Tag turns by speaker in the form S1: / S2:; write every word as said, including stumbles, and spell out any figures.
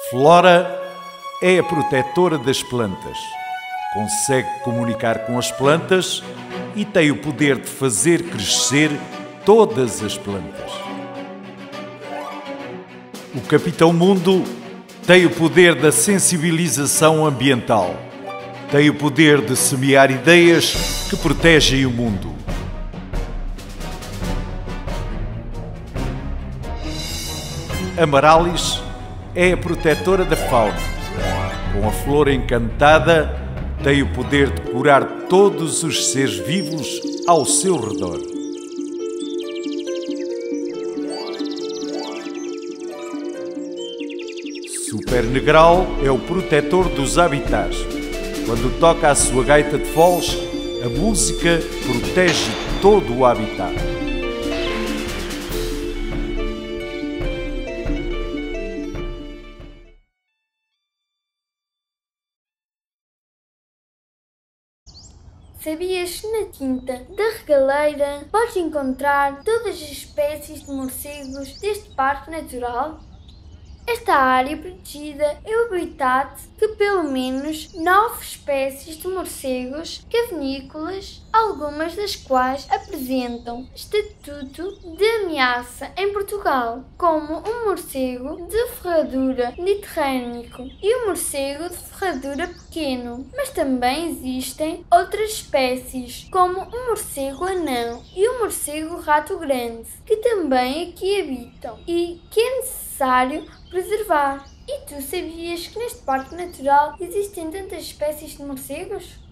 S1: Flora é a protetora das plantas. Consegue comunicar com as plantas e tem o poder de fazer crescer todas as plantas. O Capitão Mundo tem o poder da sensibilização ambiental. Tem o poder de semear ideias que protegem o mundo. Amarallis é a protetora da fauna. Com a flor encantada, tem o poder de curar todos os seres vivos ao seu redor. Super Negral é o protetor dos habitats. Quando toca a sua gaita de foles, a música protege todo o habitat.
S2: Sabias que na Quinta da Regaleira podes encontrar todas as espécies de morcegos deste parque natural? Esta área protegida é o habitat de pelo menos nove espécies de morcegos cavernícolas, algumas das quais apresentam estatuto de ameaça em Portugal, como o morcego de ferradura mediterrâneo e o morcego de ferradura pequeno. Mas também existem outras espécies, como o morcego anão e o morcego rato grande, que também aqui habitam e que é necessário preservar. E tu sabias que neste parque natural existem tantas espécies de morcegos?